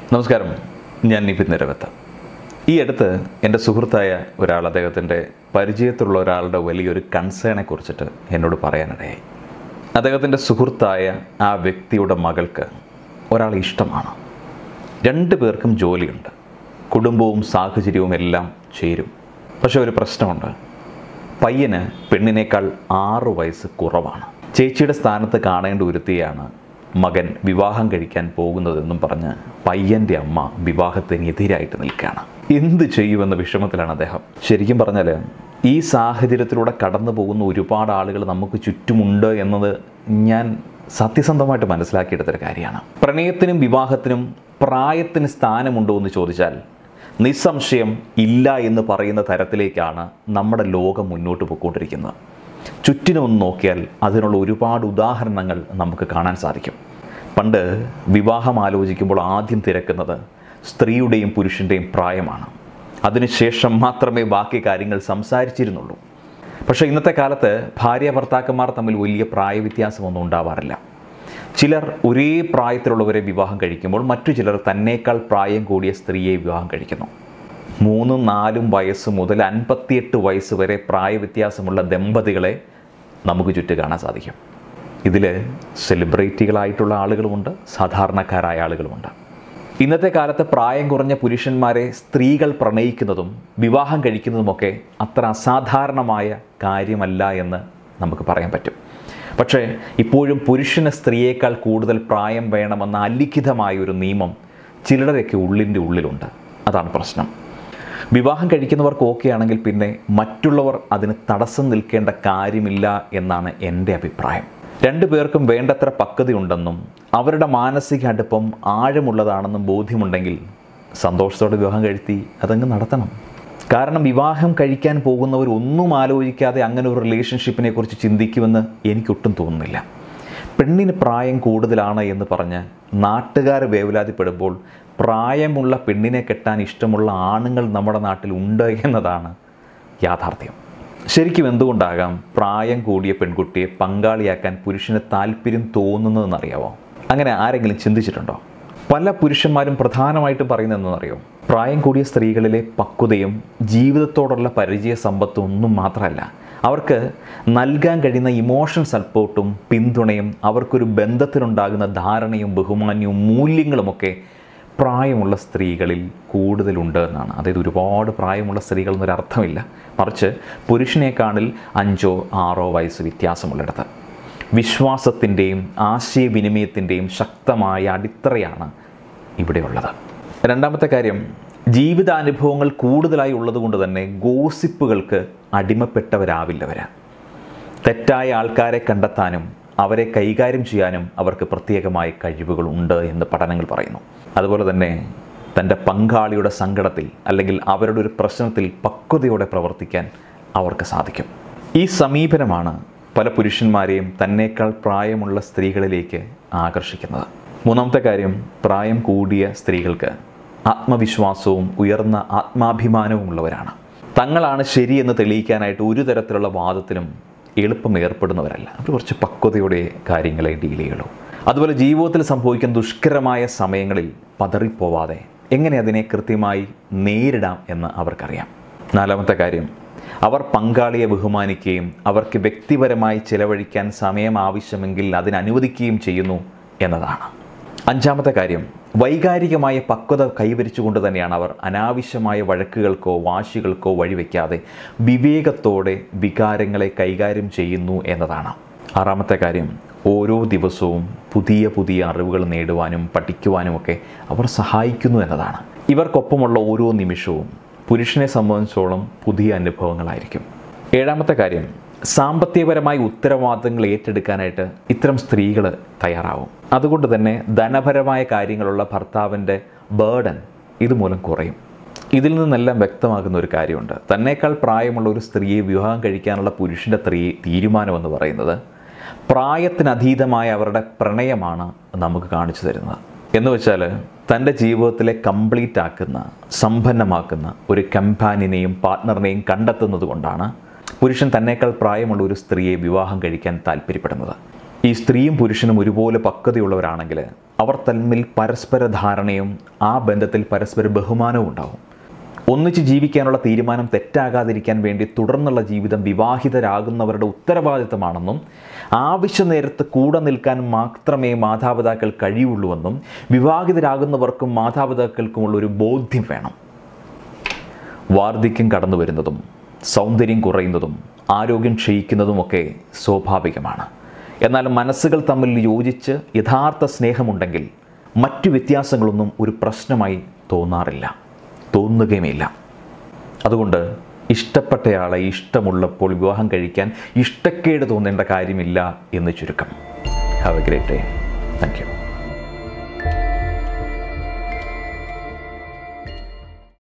നമസ്കാരം, ഞാൻ നിപിൻ നിരവത്ത്. ഈ അടുത്ത് എൻ്റെ സുഹൃത്തായ ഒരാൾ അദ്ദേഹത്തിൻ്റെ പരിചയത്തിലുള്ള ഒരാളുടെ വലിയൊരു കൺസേണെ കുറിച്ചിട്ട് എന്നോട് പറയാനിടയായി. അദ്ദേഹത്തിൻ്റെ സുഹൃത്തായ ആ വ്യക്തിയുടെ മകൾക്ക് ഒരാളെ ഇഷ്ടമാണ്. രണ്ടു പേർക്കും ജോലിയുണ്ട്, കുടുംബവും സാഹചര്യവും എല്ലാം ചേരും. പക്ഷെ ഒരു പ്രശ്നമുണ്ട്. പയ്യന് പെണ്ണിനേക്കാൾ 6 വയസ്സ് കുറവാണ്. ചേച്ചിയുടെ സ്ഥാനത്ത് കാണേണ്ട ഒരുത്തിയാണ് മകൻ വിവാഹം കഴിക്കാൻ പോകുന്നതെന്നും പറഞ്ഞ് പയ്യൻ്റെ അമ്മ വിവാഹത്തിനെതിരായിട്ട് നിൽക്കുകയാണ്. എന്ത് ചെയ്യുമെന്ന വിഷമത്തിലാണ് അദ്ദേഹം. ശരിക്കും പറഞ്ഞാൽ ഈ സാഹചര്യത്തിലൂടെ കടന്നു പോകുന്ന ഒരുപാട് ആളുകൾ നമുക്ക് ചുറ്റുമുണ്ട് എന്നത് ഞാൻ സത്യസന്ധമായിട്ട് മനസ്സിലാക്കിയെടുത്തൊരു കാര്യമാണ്. പ്രണയത്തിനും വിവാഹത്തിനും പ്രായത്തിന് സ്ഥാനമുണ്ടോ എന്ന് ചോദിച്ചാൽ നിസ്സംശയം ഇല്ല എന്ന് പറയുന്ന തരത്തിലേക്കാണ് നമ്മുടെ ലോകം മുന്നോട്ട് പോയിക്കൊണ്ടിരിക്കുന്നത്. ചുറ്റിനൊന്ന് നോക്കിയാൽ അതിനുള്ള ഒരുപാട് ഉദാഹരണങ്ങൾ നമുക്ക് കാണാൻ സാധിക്കും. പണ്ട് വിവാഹം ആലോചിക്കുമ്പോൾ ആദ്യം തിരക്കുന്നത് സ്ത്രീയുടെയും പുരുഷൻ്റെയും പ്രായമാണ്. അതിനുശേഷം മാത്രമേ ബാക്കി കാര്യങ്ങൾ സംസാരിച്ചിരുന്നുള്ളൂ. പക്ഷേ ഇന്നത്തെ കാലത്ത് ഭാര്യ ഭർത്താക്കന്മാർ തമ്മിൽ വലിയ പ്രായവ്യത്യാസമൊന്നും ഉണ്ടാവാറില്ല. ചിലർ ഒരേ പ്രായത്തിലുള്ളവരെ വിവാഹം കഴിക്കുമ്പോൾ മറ്റു ചിലർ തന്നേക്കാൾ പ്രായം കൂടിയ സ്ത്രീയെ വിവാഹം കഴിക്കുന്നു. 3-4 വയസ്സ് മുതൽ 58 വയസ്സ് വരെ പ്രായവ്യത്യാസമുള്ള ദമ്പതികളെ നമുക്ക് ചുറ്റും കാണാൻ സാധിക്കും. ഇതിൽ സെലിബ്രിറ്റികളായിട്ടുള്ള ആളുകളുമുണ്ട്, സാധാരണക്കാരായ ആളുകളുമുണ്ട്. ഇന്നത്തെ കാലത്ത് പ്രായം കുറഞ്ഞ പുരുഷന്മാരെ സ്ത്രീകൾ പ്രണയിക്കുന്നതും വിവാഹം കഴിക്കുന്നതുമൊക്കെ അത്ര അസാധാരണമായ കാര്യമല്ല എന്ന് നമുക്ക് പറയാൻ പറ്റും. പക്ഷേ ഇപ്പോഴും പുരുഷന് സ്ത്രീയേക്കാൾ കൂടുതൽ പ്രായം വേണമെന്ന അലിഖിതമായ ഒരു നിയമം ചിലരുടെയൊക്കെ ഉള്ളിലുണ്ട്. അതാണ് പ്രശ്നം. വിവാഹം കഴിക്കുന്നവർക്ക് ഓക്കെ ആണെങ്കിൽ പിന്നെ മറ്റുള്ളവർ അതിന് തടസ്സം നിൽക്കേണ്ട കാര്യമില്ല എന്നാണ് എൻ്റെ അഭിപ്രായം. രണ്ടു പേർക്കും വേണ്ടത്ര പക്വതയുണ്ടെന്നും അവരുടെ മാനസിക അടുപ്പം ആഴമുള്ളതാണെന്നും ബോധ്യമുണ്ടെങ്കിൽ സന്തോഷത്തോടെ വിവാഹം കഴിത്തി അതങ്ങ് നടത്തണം. കാരണം വിവാഹം കഴിക്കാൻ പോകുന്നവർ ഒന്നും ആലോചിക്കാതെ അങ്ങനെ ഒരു റിലേഷൻഷിപ്പിനെ കുറിച്ച് ചിന്തിക്കുമെന്ന് എനിക്കൊട്ടും തോന്നുന്നില്ല. പെണ്ണിന് പ്രായം കൂടുതലാണ് എന്ന് പറഞ്ഞ് നാട്ടുകാർ വേവലാതിപ്പെടുമ്പോൾ പ്രായമുള്ള പെണ്ണിനെ കെട്ടാൻ ഇഷ്ടമുള്ള ആണുങ്ങൾ നമ്മുടെ നാട്ടിൽ ഉണ്ട് എന്നതാണ് യാഥാർത്ഥ്യം. ശരിക്കും എന്തുകൊണ്ടാകാം പ്രായം കൂടിയ പെൺകുട്ടിയെ പങ്കാളിയാക്കാൻ പുരുഷന് താല്പര്യം തോന്നുന്നതെന്നറിയാമോ? അങ്ങനെ ആരെങ്കിലും ചിന്തിച്ചിട്ടുണ്ടോ? പല പുരുഷന്മാരും പ്രധാനമായിട്ടും പറയുന്നതെന്നറിയോ? പ്രായം കൂടിയ സ്ത്രീകളിലെ പക്വതയും ജീവിതത്തോടുള്ള പരിചയ സമ്പത്തും ഒന്നും മാത്രമല്ല, അവർക്ക് നൽകാൻ കഴിയുന്ന ഇമോഷണൽ സപ്പോർട്ടും പിന്തുണയും അവർക്കൊരു ബന്ധത്തിലുണ്ടാകുന്ന ധാരണയും ബഹുമാന്യവും മൂല്യങ്ങളുമൊക്കെ പ്രായമുള്ള സ്ത്രീകളിൽ കൂടുതലുണ്ട് എന്നാണ്. അതായത് ഒരുപാട് പ്രായമുള്ള സ്ത്രീകൾ എന്നൊരർത്ഥമില്ല, മറിച്ച് പുരുഷനേക്കാളിൽ 5-6 വയസ്സ് വ്യത്യാസമുള്ളിടത്ത് വിശ്വാസത്തിൻ്റെയും ആശയവിനിമയത്തിൻ്റെയും ശക്തമായ അടിത്തറയാണ് ഇവിടെയുള്ളത്. രണ്ടാമത്തെ കാര്യം, ജീവിതാനുഭവങ്ങൾ കൂടുതലായി ഉള്ളതുകൊണ്ട് തന്നെ ഗോസിപ്പുകൾക്ക് അടിമപ്പെട്ടവരാവില്ലവരാ. തെറ്റായ ആൾക്കാരെ കണ്ടെത്താനും അവരെ കൈകാര്യം ചെയ്യാനും അവർക്ക് പ്രത്യേകമായ കഴിവുകളുണ്ട് എന്ന് പഠനങ്ങൾ പറയുന്നു. അതുപോലെ തന്നെ തൻ്റെ പങ്കാളിയുടെ സങ്കടത്തിൽ അല്ലെങ്കിൽ അവരുടെ ഒരു പ്രശ്നത്തിൽ പക്വതയോടെ പ്രവർത്തിക്കാൻ അവർക്ക് സാധിക്കും. ഈ സമീപനമാണ് പല പുരുഷന്മാരെയും തന്നേക്കാൾ പ്രായമുള്ള സ്ത്രീകളിലേക്ക് ആകർഷിക്കുന്നത്. മൂന്നാമത്തെ കാര്യം, പ്രായം കൂടിയ സ്ത്രീകൾക്ക് ആത്മവിശ്വാസവും ഉയർന്ന ആത്മാഭിമാനവും ഉള്ളവരാണ്. തങ്ങളാണ് ശരിയെന്ന് തെളിയിക്കാനായിട്ട് ഒരു തരത്തിലുള്ള വാദത്തിലും എളുപ്പം ഏർപ്പെടുന്നവരല്ല. അവർ കുറച്ച് പക്വതയോടെ കാര്യങ്ങളെ ഡീൽ ചെയ്യുള്ളൂ. അതുപോലെ ജീവിതത്തിൽ സംഭവിക്കുന്ന ദുഷ്കരമായ സമയങ്ങളിൽ പതറിപ്പോവാതെ എങ്ങനെ അതിനെ കൃത്യമായി നേരിടാം എന്ന് അവർക്കറിയാം. നാലാമത്തെ കാര്യം, അവർ പങ്കാളിയെ ബഹുമാനിക്കുകയും അവർക്ക് വ്യക്തിപരമായി ചിലവഴിക്കാൻ സമയം ആവശ്യമെങ്കിൽ അതിനനുവദിക്കുകയും ചെയ്യുന്നു എന്നതാണ്. അഞ്ചാമത്തെ കാര്യം, വൈകാരികമായ പക്വത കൈവരിച്ചുകൊണ്ട് തന്നെയാണ് അവർ അനാവശ്യമായ വഴക്കുകൾക്കോ വാശികൾക്കോ വഴിവെക്കാതെ വിവേകത്തോടെ വികാരങ്ങളെ കൈകാര്യം ചെയ്യുന്നു എന്നതാണ്. ആറാമത്തെ കാര്യം, ഓരോ ദിവസവും പുതിയ അറിവുകൾ നേടുവാനും പഠിക്കുവാനുമൊക്കെ അവർ സഹായിക്കുന്നു എന്നതാണ്. ഇവർക്കൊപ്പമുള്ള ഓരോ നിമിഷവും പുരുഷനെ സംബന്ധിച്ചോളം പുതിയ അനുഭവങ്ങളായിരിക്കും. ഏഴാമത്തെ കാര്യം, സാമ്പത്തികപരമായി ഉത്തരവാദിത്തങ്ങൾ ഏറ്റെടുക്കാനായിട്ട് ഇത്തരം സ്ത്രീകൾ തയ്യാറാവും. അതുകൊണ്ട് തന്നെ ധനപരമായ കാര്യങ്ങളുള്ള ഭർത്താവിൻ്റെ ബേർഡൻ ഇതുമൂലം കുറയും. ഇതിൽ നിന്നെല്ലാം വ്യക്തമാകുന്ന ഒരു കാര്യമുണ്ട്. തന്നേക്കാൾ പ്രായമുള്ള ഒരു സ്ത്രീയെ വിവാഹം കഴിക്കാനുള്ള പുരുഷൻ്റെ തീരുമാനമെന്ന് പറയുന്നത് പ്രായത്തിനതീതമായ അവരുടെ പ്രണയമാണ് നമുക്ക് കാണിച്ചു തരുന്നത്. എന്ന് വെച്ചാൽ തൻ്റെ ജീവിതത്തിലെ കംപ്ലീറ്റ് ആക്കുന്ന സമ്പന്നമാക്കുന്ന ഒരു കമ്പാനിനെയും പാർട്ട്ണറിനെയും കണ്ടെത്തുന്നത് കൊണ്ടാണ് പുരുഷൻ തന്നേക്കാൾ പ്രായമുള്ള ഒരു സ്ത്രീയെ വിവാഹം കഴിക്കാൻ താല്പര്യപ്പെടുന്നത്. ഈ സ്ത്രീയും പുരുഷനും ഒരുപോലെ പക്വതയുള്ളവരാണെങ്കിൽ അവർ തമ്മിൽ പരസ്പര ധാരണയും ആ ബന്ധത്തിൽ പരസ്പര ബഹുമാനവും ഉണ്ടാവും. ഒന്നിച്ച് ജീവിക്കാനുള്ള തീരുമാനം തെറ്റാകാതിരിക്കാൻ വേണ്ടി തുടർന്നുള്ള ജീവിതം വിവാഹിതരാകുന്നവരുടെ ഉത്തരവാദിത്തമാണെന്നും ആവശ്യ നേരത്ത് കൂടെ നിൽക്കാൻ മാത്രമേ മാതാപിതാക്കൾ കഴിയുള്ളൂവെന്നും വിവാഹിതരാകുന്നവർക്കും മാതാപിതാക്കൾക്കുമുള്ളൊരു ബോധ്യം വേണം. വാർദ്ധക്യം കടന്നു വരുന്നതും സൗന്ദര്യം കുറയുന്നതും ആരോഗ്യം ക്ഷയിക്കുന്നതുമൊക്കെ സ്വാഭാവികമാണ്. എന്നാൽ മനസ്സുകൾ തമ്മിൽ യോജിച്ച് യഥാർത്ഥ സ്നേഹമുണ്ടെങ്കിൽ മറ്റു വ്യത്യാസങ്ങളൊന്നും ഒരു പ്രശ്നമായി തോന്നുകയുമില്ല. അതുകൊണ്ട് ഇഷ്ടപ്പെട്ടയാളെ ഇഷ്ടമുള്ളപ്പോൾ വിവാഹം കഴിക്കാൻ ഇഷ്ടക്കേട് തോന്നേണ്ട കാര്യമില്ല എന്ന് ചുരുക്കം. Have a great day. Thank U.